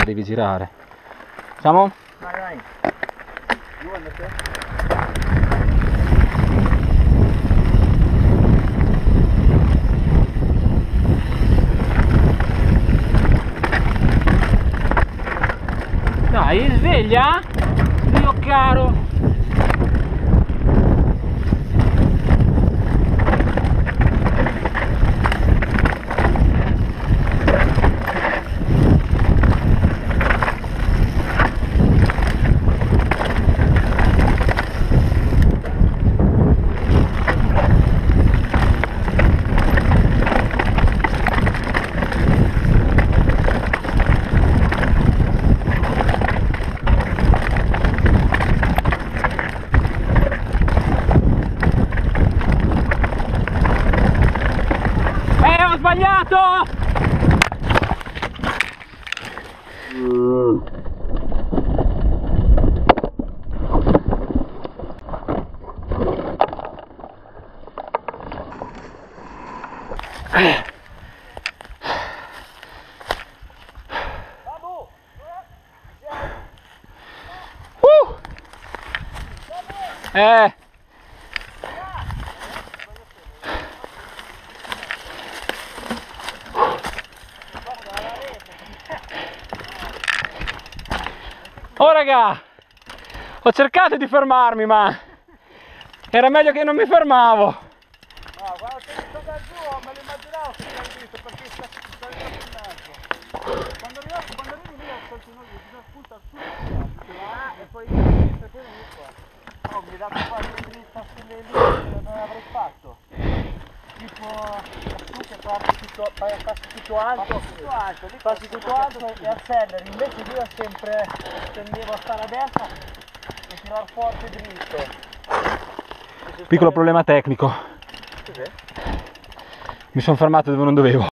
la devi girare. Siamo? Vai, vai. Giù, andate. Dai, sveglia! Dio caro! Ho sbagliato! Eh! Oh raga, ho cercato di fermarmi ma era meglio che non mi fermavo. No, guarda che sto da giù, me lo immaginavo che l'hai visto perché sta in mezzo. Quando arrivi lì ho continuato, bisogna spuntare su e poi e poi qua. Oh, mi hai dato qualche dritta sulle linee che non avrei fatto. Tipo tu che passi tutto alto, passi tutto alto e acceleri, invece io sempre tendevo a stare a destra e tirar forte dritto. Piccolo problema tecnico. Cos'è? Mi sono fermato dove non dovevo.